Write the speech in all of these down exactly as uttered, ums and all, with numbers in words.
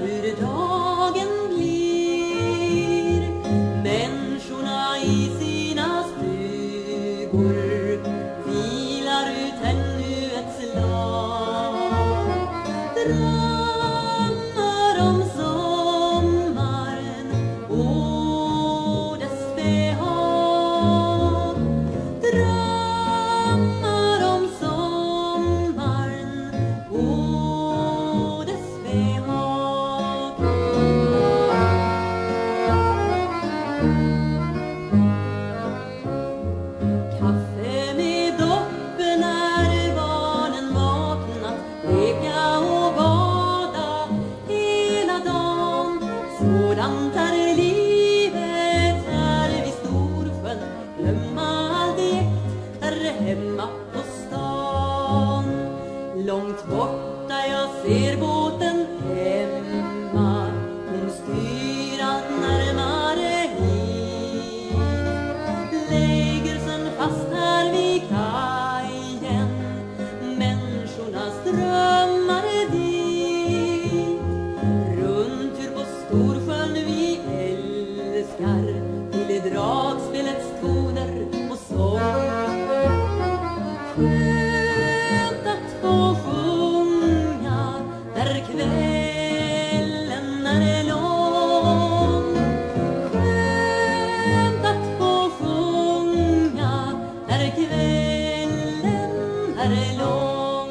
hur dagen blir. Människorna i sina stugor vilar ut ännu ett slag. Drömmar om sommaren och dess behag. Drömmar om sommaren och dess behag. Kaffe med dopp när barnen vaknat, leka och bada hela dagen. Sådant är livet här vid Storsjön. Glömma allt jäkt här hemma på stan. Långt borta jag ser båten hemma, hon styrar närmare hit. Lägger sen fast här vid kajen, människornas drömmar dit. Runt hur på Storsjön vi älskar, till dragspelets toner och sång. Skönt att få sjunga där kvällen är lång. Skönt att få sjunga där kvällen är lång.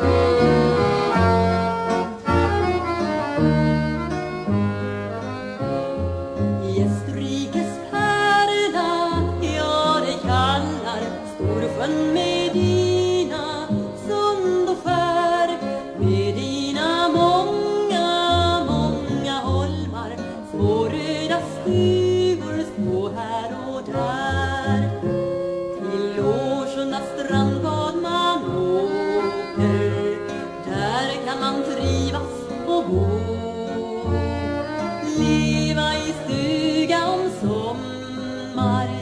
Gästrikes pärla, ja det kallar Storsjön med dina sund och skär, med dina många, många holmar, små röda stugor små här och där. Till Årsunda strandbad man åker, där kan man trivas och bo. Leva i stuga om sommar,